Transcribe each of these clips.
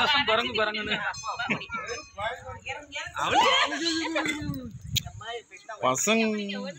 ரசம் குரங்கு குரங்குன்னு பசங்க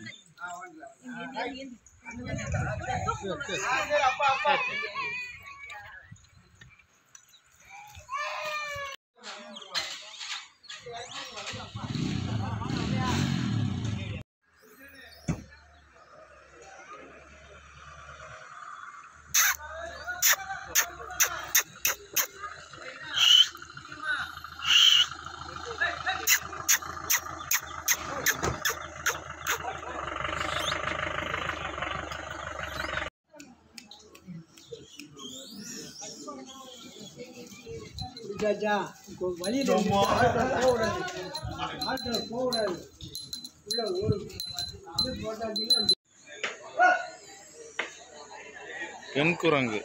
பெண் குரங்கு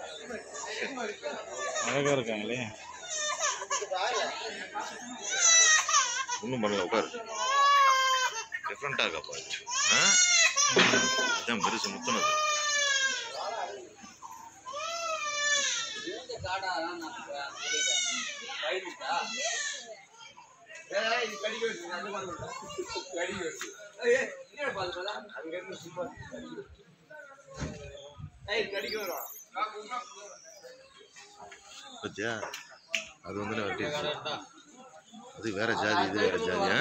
அழகா இருக்காங்களே. ஒன்றும் பண்ணல, உட்காரு. டிஃப்ரெண்டாக இருக்கா பாச்சு. இதுதான் பெருசு முத்துனது. பத்தியா அது வந்து வெட்டிடுச்சு. அது வேற ஜாதி, இது வேற ஜாதியா?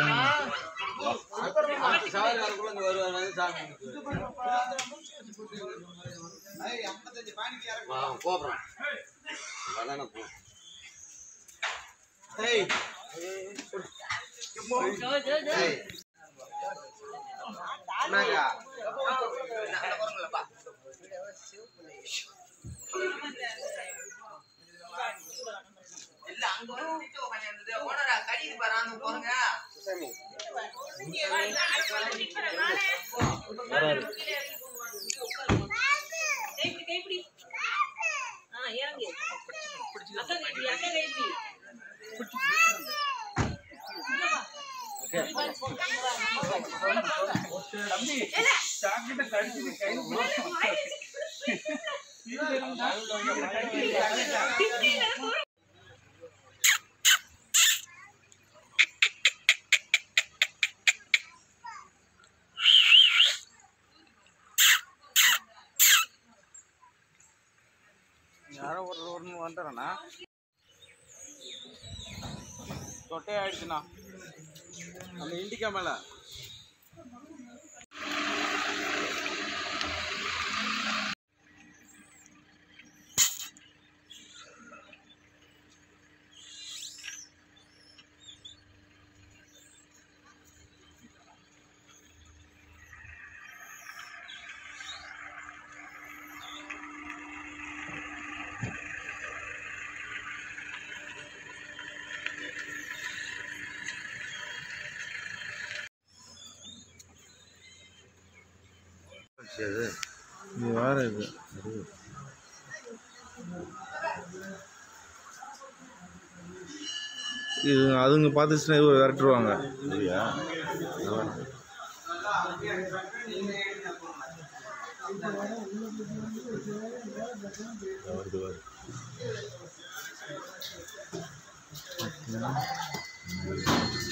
யாரோ ஒரு வந்துடுறேண்ணா, தொட்டே ஆயிடுச்சுண்ணா அந்த இண்டிகா மேல. இது வேற இது. இது அதுங்க பார்த்துச்சுன்னா இது விரட்டுருவாங்க. சரியா? வருது வருது.